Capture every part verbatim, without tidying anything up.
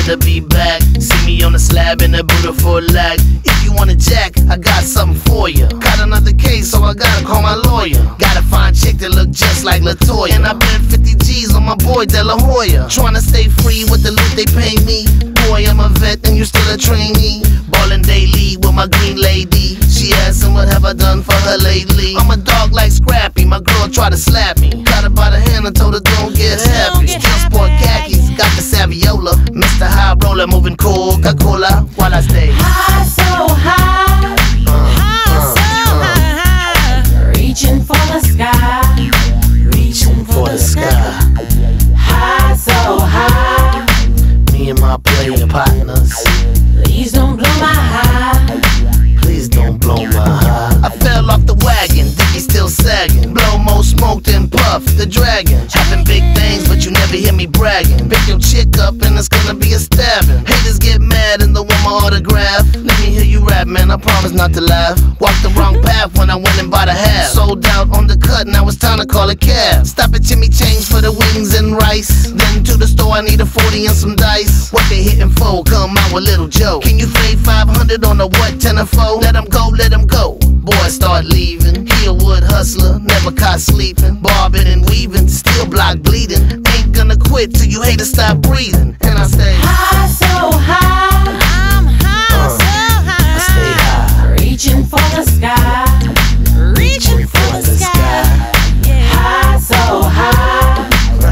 to be back. See me on the slab in a beautiful lag. If you want a jack, I got something for ya. Got another case, so I gotta call my lawyer. Gotta find a chick that look just like Latoya. And I bet fifty G's on my boy De La Hoya. Tryna stay free with the loot they pay me. Boy, I'm a vet and you still a trainee. Ballin' daily with my green lady. She asking what have I done for her lately. I'm a dog like Scrappy, my girl try to slap me. Got her by the hand and told her don't get happy. Still sport khakis, got the Saviola. Mister High Roller moving Coca-Cola while I stay high, so high, uh, high, uh, so uh. high, reaching for the sky, Reaching for the sky. high, so high. Me and my player partners. Please don't blow my high. Please don't blow my high. I fell off the wagon, Dicky still sagging. Blow more smoke than Puff the Dragon. Having big things, but you never hear me bragging. Pick your chick up and it's gonna be a stabbing. Haters get mad and they want my autograph. Let me hear you rap, man, I promise not to laugh. Walked the wrong path when I went and bought a half. Sold out on the cut, now it's time to call a cab. Stop at Jimmy Change for the wings and rice. Then to the store, I need a forty and some dice. What they hitting for? Come out with Little Joe. Can you fade five hundred on a what, ten or four? Let him go, let him go. Boys start leaving. He a wood hustler, never caught sleeping. Bobbing and weaving, still block bleeding. Ain't gonna quit till you haters stop breathing. And I stay high, so high, I'm high, uh, so high. I stay high. reaching for the sky, Reaching for the sky. Yeah. high, so high.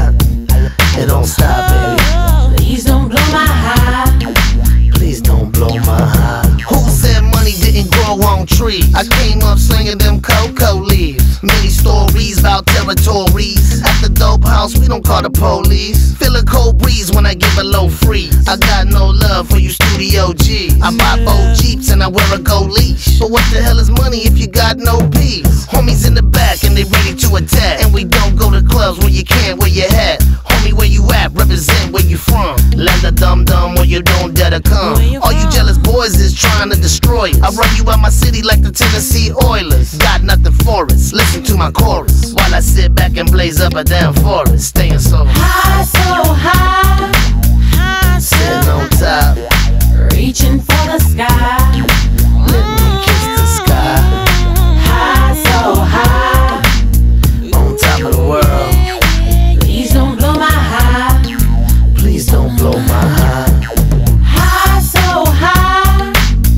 It don't stop, baby. Oh, Please don't blow my high. Please don't blow my high. Who said money didn't grow on trees? I came up slinging them cocoa leaves. Many stories about territories. At the dope house, we don't call the police. Feel a cold breeze when I give a low freeze. I got no love for you studio G's. I buy four Jeeps and I wear a gold leash. But what the hell is money if you got no peace? Homies in the back and they ready to attack. And we don't go to clubs where you can't wear your hat. Homie, where you at? Represent where you from. Land a dum-dum where you don't dare to come. All you jealous boys is trying to destroy us. I run you out my city like the Tennessee Oilers. Got nothing for us, listen to my chorus while I sit back and blaze up a damn forest. Staying so High, so high, high, so sitting on top. reaching for the sky, Let me kiss the sky. high, so high. On top of the world. Please don't blow my high. Please don't blow my high. High, so high,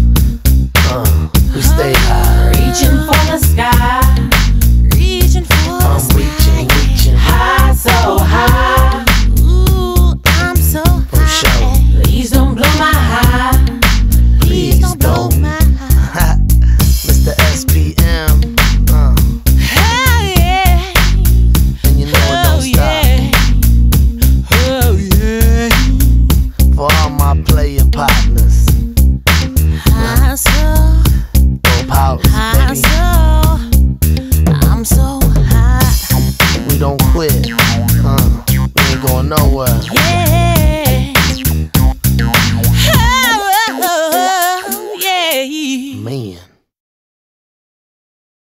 Uh, we stay high. reaching for the sky, reaching for the I'm sky. reaching, reaching. high, so high. Ooh, I'm so For sure. high. Please don't blow my high. Please don't blow my high. Mister S P M. Uh, Oh yeah. and you know it Oh don't stop. yeah. Oh yeah. For all my player partners. High, so Dope house, high, baby. so I'm so high. We don't quit. Uh, we ain't going nowhere.